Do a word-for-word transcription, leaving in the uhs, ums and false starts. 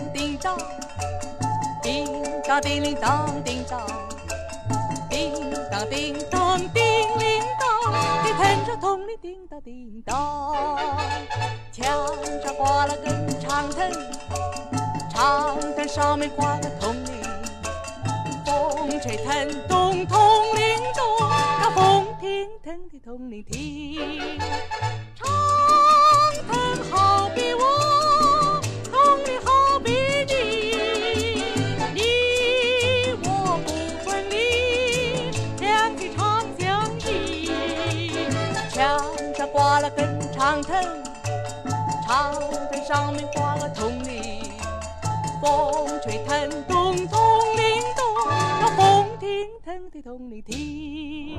叮当，叮当叮铃当叮当，叮当叮当叮铃当，你弹着铜铃叮当叮当，墙上挂了根长藤，长藤上面挂个铜铃，风吹腾动铜铃动，那风停腾的铜铃停。长藤好比我，铜铃好比你，你我不分离，两情长相依。墙上挂了根长藤，长藤上面挂了铜铃，风吹腾动铜铃动，那风停腾的铜铃停。